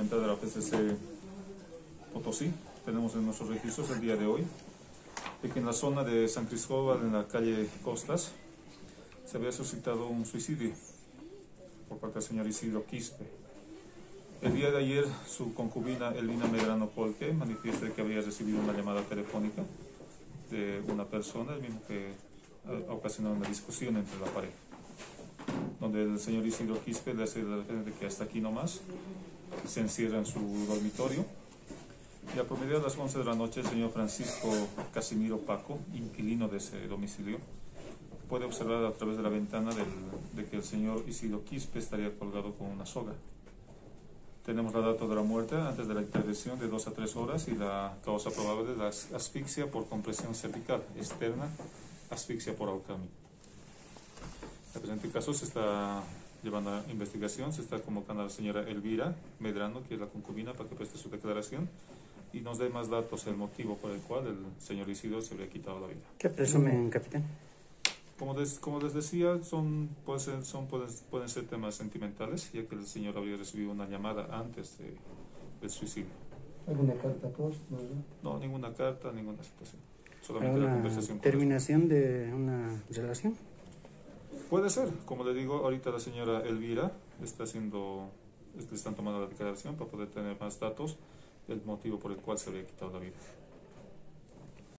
comentar de la PCC Potosí. Tenemos en nuestros registros el día de hoy de que en la zona de San Cristóbal, en la calle Costas, se había suscitado un suicidio por parte del señor Isidro Quispe. El día de ayer, su concubina Elvina Medrano Colque manifiesta que había recibido una llamada telefónica de una persona, el mismo que ha ocasionado una discusión entre la pareja, donde el señor Isidro Quispe le hace la referencia de que hasta aquí nomás, se encierra en su dormitorio. Y a promedio de las 11 de la noche, el señor Francisco Casimiro Paco, inquilino de ese domicilio, puede observar a través de la ventana de que el señor Isidro Quispe estaría colgado con una soga. Tenemos la data de la muerte antes de la intervención de 2 a 3 horas y la causa probable de la asfixia por compresión cervical externa, asfixia por ahorcamiento. En el presente caso se está llevando a investigación, se está convocando a la señora Elvira Medrano, que es la concubina, para que preste su declaración y nos dé más datos, el motivo por el cual el señor Isidro se habría quitado la vida. ¿Qué presumen, capitán? Como les decía, pueden ser temas sentimentales, ya que el señor habría recibido una llamada antes del suicidio. ¿Alguna carta post? No, ninguna carta, ninguna situación. Solamente la ¿Una conversación. terminación de una relación? Puede ser, como le digo, ahorita la señora Elvira le están tomando la declaración para poder tener más datos del motivo por el cual se habría quitado la vida.